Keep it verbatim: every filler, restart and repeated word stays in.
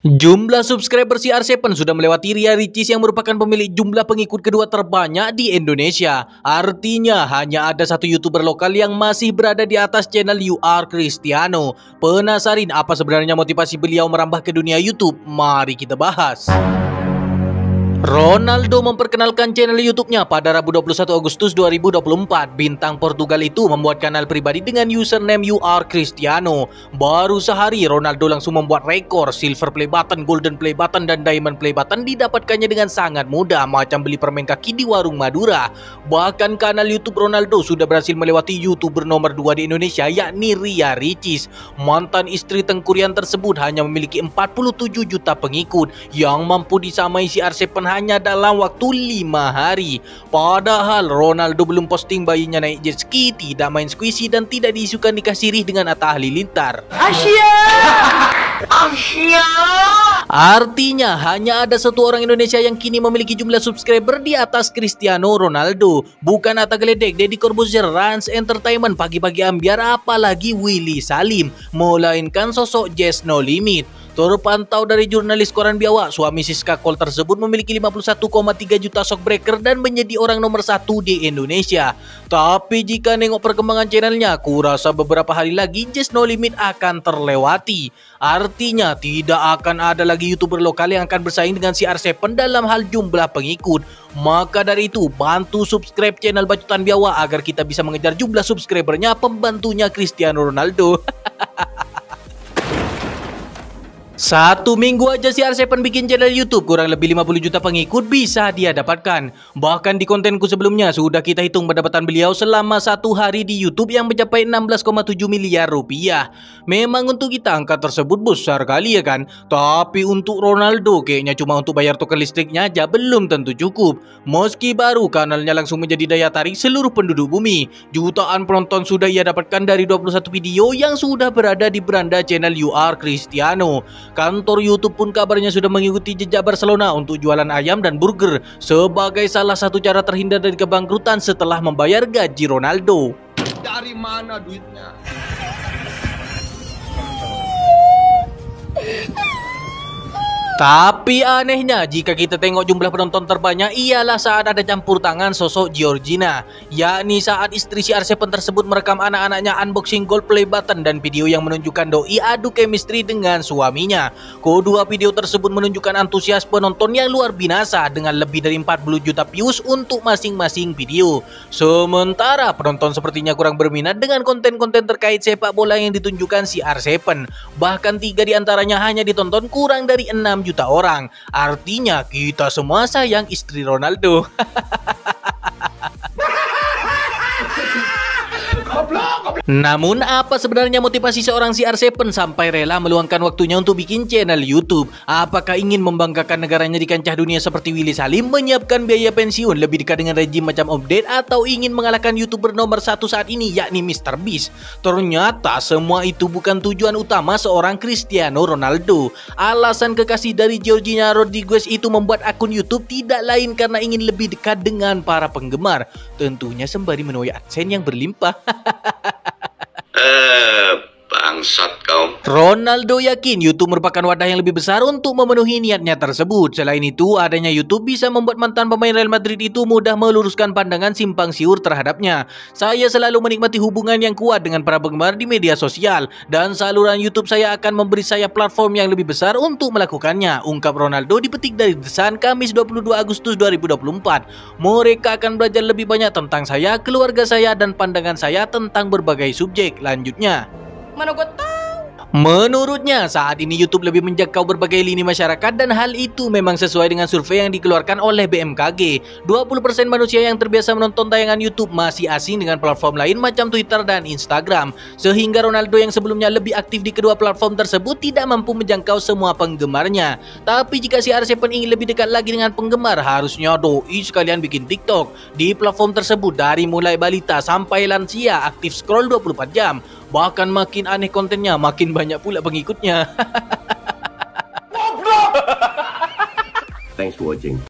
Jumlah subscriber C R tujuh sudah melewati Ria Ricis yang merupakan pemilik jumlah pengikut kedua terbanyak di Indonesia. Artinya hanya ada satu YouTuber lokal yang masih berada di atas channel U R Cristiano. Penasaran apa sebenarnya motivasi beliau merambah ke dunia YouTube? Mari kita bahas. Ronaldo memperkenalkan channel YouTube-nya pada Rabu dua puluh satu Agustus dua ribu dua puluh empat. Bintang Portugal itu membuat kanal pribadi dengan username U R Cristiano. Baru sehari, Ronaldo langsung membuat rekor silver play button, golden play button, dan diamond play button didapatkannya dengan sangat mudah, macam beli permen kaki di warung Madura. Bahkan kanal YouTube Ronaldo sudah berhasil melewati YouTuber nomor dua di Indonesia, yakni Ria Ricis. Mantan istri Tengku Ryan tersebut hanya memiliki empat puluh tujuh juta pengikut yang mampu disamai C R tujuh hanya dalam waktu lima hari. Padahal Ronaldo belum posting bayinya naik jet ski, tidak main squishy, dan tidak diisukan nikah sirih dengan Atta Halilintar. Asia! Asia! Artinya hanya ada satu orang Indonesia yang kini memiliki jumlah subscriber di atas Cristiano Ronaldo. Bukan Atta Geledek, Deddy Corbuzier, Rans Entertainment, Pagi-Pagi Ambiar, apalagi Willy Salim, melainkan sosok Jess No Limit. Terpantau dari jurnalis koran Biawak, suami Siska Kol tersebut memiliki lima puluh satu koma tiga juta shockbreaker dan menjadi orang nomor satu di Indonesia. Tapi jika nengok perkembangan channelnya, kurasa beberapa hari lagi Jess No Limit akan terlewati. Artinya tidak akan ada lagi YouTuber lokal yang akan bersaing dengan C R tujuh dalam hal jumlah pengikut. Maka dari itu, bantu subscribe channel Bacotan Biawak agar kita bisa mengejar jumlah subscribernya pembantunya Cristiano Ronaldo. Satu minggu aja C R tujuh bikin channel YouTube, kurang lebih lima puluh juta pengikut bisa dia dapatkan. Bahkan di kontenku sebelumnya sudah kita hitung pendapatan beliau selama satu hari di YouTube yang mencapai enam belas koma tujuh miliar rupiah. Memang untuk kita angka tersebut besar kali ya kan? Tapi untuk Ronaldo kayaknya cuma untuk bayar token listriknya aja belum tentu cukup. Meski baru kanalnya langsung menjadi daya tarik seluruh penduduk bumi. Jutaan penonton sudah ia dapatkan dari dua puluh satu video yang sudah berada di beranda channel U R Cristiano. Kantor YouTube pun kabarnya sudah mengikuti jejak Barcelona untuk jualan ayam dan burger sebagai salah satu cara terhindar dari kebangkrutan setelah membayar gaji Ronaldo. Dari mana duitnya? Tapi anehnya, jika kita tengok jumlah penonton terbanyak ialah saat ada campur tangan sosok Georgina, yakni saat istri C R tujuh tersebut merekam anak-anaknya unboxing gold play button dan video yang menunjukkan doi adu chemistry dengan suaminya. Kedua video tersebut menunjukkan antusias penonton yang luar biasa dengan lebih dari empat puluh juta views untuk masing-masing video. Sementara penonton sepertinya kurang berminat dengan konten-konten terkait sepak bola yang ditunjukkan C R tujuh. Bahkan tiga diantaranya hanya ditonton kurang dari enam juta orang. Artinya kita semua sayang istri Ronaldo. Namun apa sebenarnya motivasi seorang C R tujuh sampai rela meluangkan waktunya untuk bikin channel YouTube? Apakah ingin membanggakan negaranya di kancah dunia seperti Willy Salim, menyiapkan biaya pensiun lebih dekat dengan rejim macam update, atau ingin mengalahkan YouTuber nomor satu saat ini yakni Mister Beast? Ternyata semua itu bukan tujuan utama seorang Cristiano Ronaldo. Alasan kekasih dari Georgina Rodriguez itu membuat akun YouTube tidak lain karena ingin lebih dekat dengan para penggemar. Tentunya sembari menuai AdSense yang berlimpah. Eh, bangsat kau. Ronaldo yakin YouTube merupakan wadah yang lebih besar untuk memenuhi niatnya tersebut. Selain itu, adanya YouTube bisa membuat mantan pemain Real Madrid itu mudah meluruskan pandangan simpang siur terhadapnya. Saya selalu menikmati hubungan yang kuat dengan para penggemar di media sosial, dan saluran YouTube saya akan memberi saya platform yang lebih besar untuk melakukannya, ungkap Ronaldo dipetik dari The Sun Kamis dua puluh dua Agustus dua ribu dua puluh empat. Mereka akan belajar lebih banyak tentang saya, keluarga saya, dan pandangan saya tentang berbagai subjek, lanjutnya. Mana gue tahu? Menurutnya, saat ini YouTube lebih menjangkau berbagai lini masyarakat, dan hal itu memang sesuai dengan survei yang dikeluarkan oleh B M K G. dua puluh persen manusia yang terbiasa menonton tayangan YouTube masih asing dengan platform lain macam Twitter dan Instagram. Sehingga Ronaldo yang sebelumnya lebih aktif di kedua platform tersebut tidak mampu menjangkau semua penggemarnya. Tapi jika C R tujuh ingin lebih dekat lagi dengan penggemar, harusnya doi sekalian bikin TikTok. Di platform tersebut dari mulai balita sampai lansia aktif scroll dua puluh empat jam. Bahkan makin aneh kontennya, makin banyak pula pengikutnya. Thanks for watching.